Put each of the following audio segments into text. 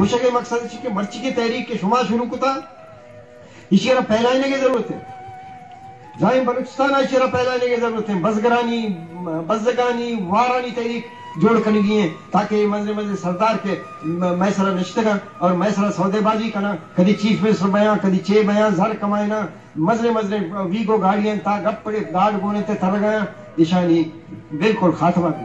مشکل مقصد ہے کہ مرچی کی تحریک کے شما شروع کتا اشیرہ پھیلانے کی ضرورت ہے. زائم بلوچستان اشیرہ پھیلانے کی ضرورت ہے. بزگانی وارانی تحریک جوڑ کرنی گئی ہیں تاکہ منظر سردار کے میسرہ نشتگا اور میسرہ سودے بازی کرنا. کدی چیف منسٹر بیاں کدی چے بیاں زر کمائنا مزرے ویگو گاڑیاں تا گپ پڑے گاڑ گونے تے تھر گیا نشانی بالکل خاتمہ کی.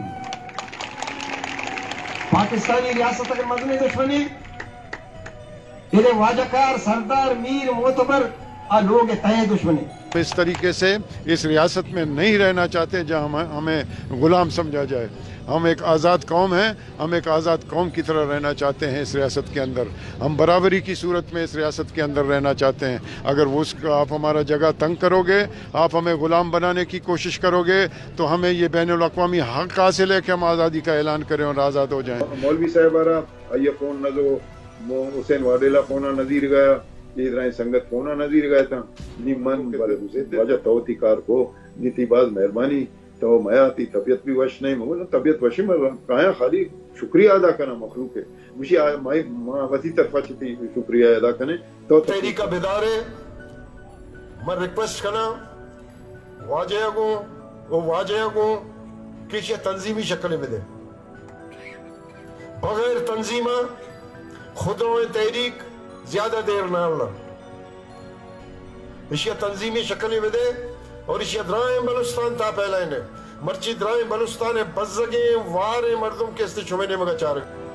پاکستانی ریاست کے مزنے دشمنی یہ واجہ کار سردار میر معتبر لوگ تئے دشمنی. اس طریقے سے اس ریاست میں نہیں رہنا چاہتے جہاں ہمیں غلام سمجھا جائے. ہم ایک آزاد قوم ہیں, ہم ایک آزاد قوم کی طرح رہنا چاہتے ہیں اس ریاست کے اندر. ہم برابری کی صورت میں اس ریاست کے اندر رہنا چاہتے ہیں. اگر آپ ہمارا جگہ تنگ کرو گے, آپ ہمیں غلام بنانے کی کوشش کرو گے تو ہمیں یہ بین الاقوامی حق حاصل ہے کہ ہم آزادی کا اعلان کریں اور آزاد ہو جائیں. مولوی صاحب آرہا آئیے فون نظر حسین وادیلا فونا نظیر گیا یہ طرح سنگت فونا نظیر گیا تھا نی من واجہ توتی کار کو نیتی باز مہربانی تو میں آتی طبیعت بھی وش نہیں مگر طبیعت وشی میں کہاں خالی شکریہ ادا کرنا مخلوق ہے مجھے ماں وزی طرفہ چیتی شکریہ ادا کرنے تو تحریک بیدارے میں ریکویسٹ کرنا واجہ کو کسی تنظیمی شکل میں دے بغیر تنظیمہ خود روئے تحریک زیادہ دیر نہ ہونا اشیاء تنظیمی شکلی میں دے اور اشیاء درائیں بلوستان تا پہلائنے مرچی درائیں بلوستان بزگیں وارے مردم کے استشمے نے مگا چارک